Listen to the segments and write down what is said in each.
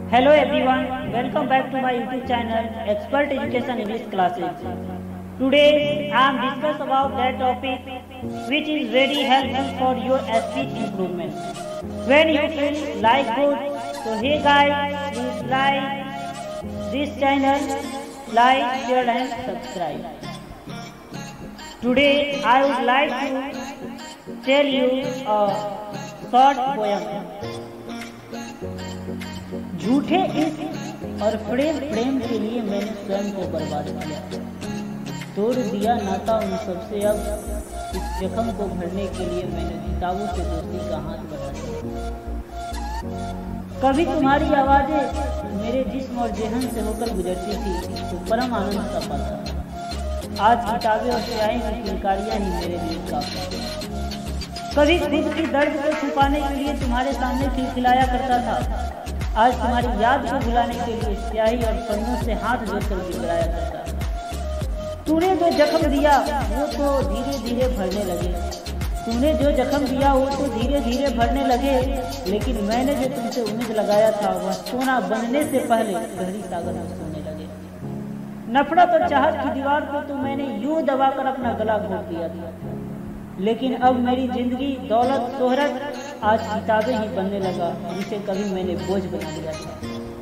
Hello everyone, welcome back to my YouTube channel Expert Education English Classes. Today I am discuss about that topic which is very helpful for your speech improvement. When you feel like good, so hey guys, please like this channel, like, share and subscribe. Today I would like to tell you a short poem. झूठे इश्क और प्रेम के लिए मैंने स्वयं को बर्बाद किया, तोड़ दिया नाता उन सबसे। अब इस जख्म को भरने के लिए मैंने किताबों से दोस्ती का हाथ बढ़ा दिया। कभी तुम्हारी आवाजें मेरे जिस्म और जेहन से होकर गुजरती थी तो परम आनंद का पाता। आज किताबें और स्याही की किलकारियां ही मेरे लिए काफी। कभी खुद की दर्द को छुपाने के लिए तुम्हारे सामने खिलखिलाया करता था, आज तुम्हारी याद को भुलाने के लिए स्याही और पन्नों से हाथ जोड़कर गिराया करता। तूने जो जख्म दिया वो तो धीरे धीरे भरने लगे, तूने जो जख्म दिया वो तो धीरे धीरे भरने लगे, लेकिन मैंने जो तुमसे उम्मीद लगाया था वह सोना बनने से पहले गहरी सागर में सोने लगे। नफरत और चाहत की दीवार को तो मैंने यूं दबाकर अपना गला घोट दिया था, लेकिन अब मेरी जिंदगी दौलत शोहरत आज किताबें ही बनने लगा जिसे कभी मैंने बोझ बना दिया था।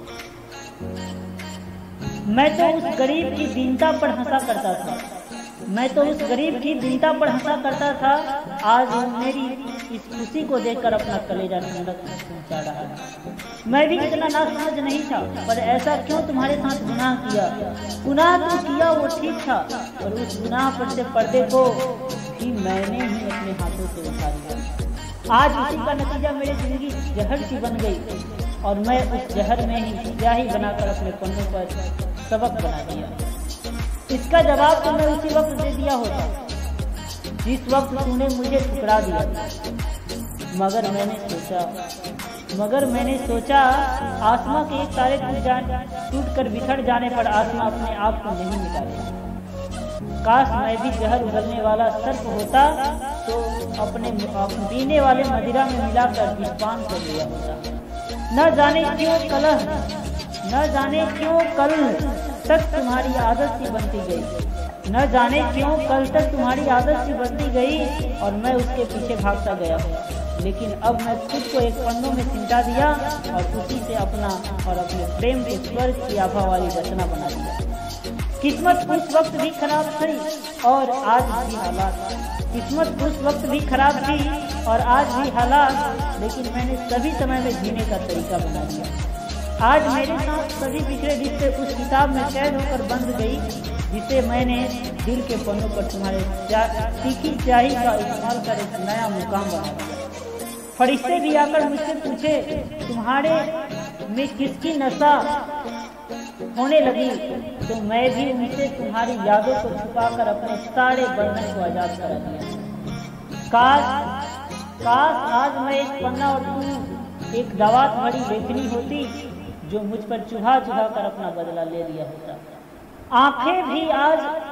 मैं तो उस गरीब की दीनता पर हंसा करता था, मैं तो उस गरीब की दीनता पर हंसा करता था। आज मेरी इस खुशी को देखकर अपना कलेजा ठंडक पहुंचा रहा है। मैं भी इतना नासमझ नहीं था, पर ऐसा क्यों तुम्हारे साथ गुनाह किया? गुनाह तो किया वो ठीक था, पर उस गुनाह पर से पर्दे को भी मैंने ही अपने हाथों से उठा लिया। आज उसी का नतीजा मेरी जिंदगी जहर सी बन गई और मैं उस जहर में ही स्याही बनाकर अपने पन्नों पर सबक बना दिया। इसका जवाब तो मैं उसी वक्त दे दिया होता जिस वक्त तूने मुझे ठुकरा दिया। मगर मैंने सोचा आसमां के एक तारे टूट कर बिखर जाने पर आसमां अपने आप को नहीं मिटाता। काश मैं भी जहर उगलने वाला सर्प होता तो अपने पीने वाले मदिरा में मिलाकर विषपान कर लिया होता। न जाने क्यों कल तक तुम्हारी आदत सी बनती गई, न जाने क्यों कल तक तुम्हारी आदत सी बनती गई और मैं उसके पीछे भागता गया। लेकिन अब मैं खुद को एक पन्नों में सिमटा दिया और उसी से अपना और अपने प्रेम के स्वर्ग की आभा वाली रचना बना दिया। किस्मत उस वक्त भी खराब थी और आज भी हालात, किस्मत उस वक्त भी खराब थी और आज भी हालात, लेकिन मैंने सभी समय में जीने का तरीका बना दिया। आज मेरे साथ सभी पिछले रिश्ते उस किताब में कैद होकर बंद गई जिसे मैंने दिल के पन्नों पर तुम्हारे तीखी स्याही का इस्तेमाल कर एक नया मुकाम बना दिया। फरिश्ते भी आकर मुझसे पूछे तुम्हारे में किसकी नशा होने लगी, तो मैं भी उनसे तुम्हारी यादों को छुपाकर अपने सारे बंधन को आजाद करा दिया। काश आज मैं एक पन्ना और तू एक दावत भरी लेखनी होती जो मुझ पर चुहा कर अपना बदला ले लिया होता। आंखें भी आज